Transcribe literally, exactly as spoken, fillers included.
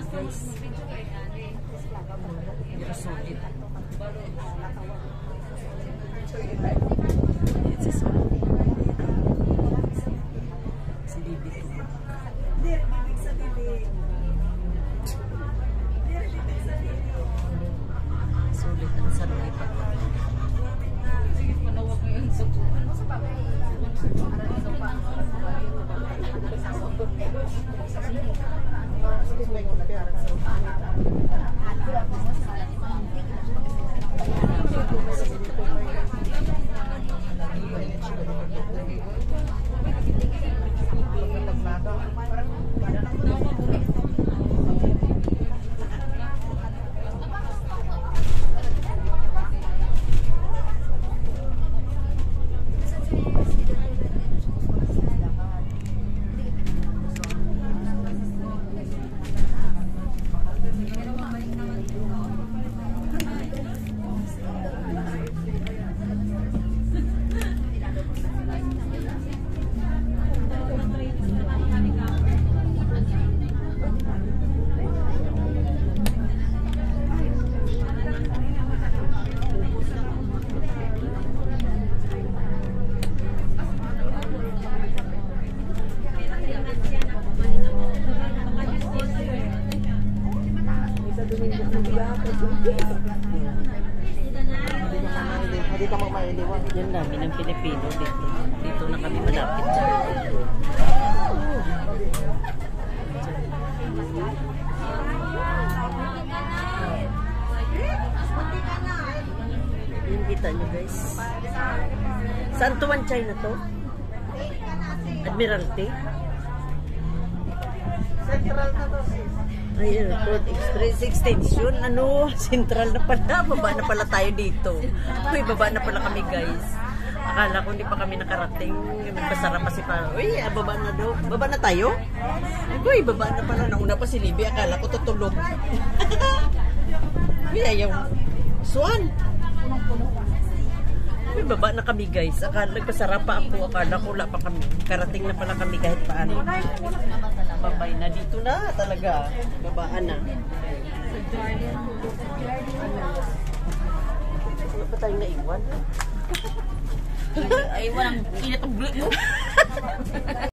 guys. Pero solid. It's a solid. Si Bibi tulog. Solid ang sarili pa. Panawag mo yung subukan mo sa bagay. Hindi ka magmailiwan. Yan dami ng Pilipino dito. Dito na kami malapit dyan. Yung kita nyo guys. Saan to ang China to? Admiralty? Central na to sis. Ayun, Road Express Extension. Ano? Central na pala. Baba na pala tayo dito. Uy, baba na pala kami guys. Akala ko hindi pa kami nakarating. Nagpasara pa si Paro. Uy, ah, baba na daw. Baba na tayo? Uy, baba na pala. Nauna pa si Libby. Akala ko tutulog. Uy, ayaw. Swan. Uy, baba na kami guys. Akala nagpasara pa ako. Akala ko wala pa kami. Karating na pala kami kahit paano. Babay na dito na talaga. Babaan na. Ano pa tayong naiwan? Ay, walang inatong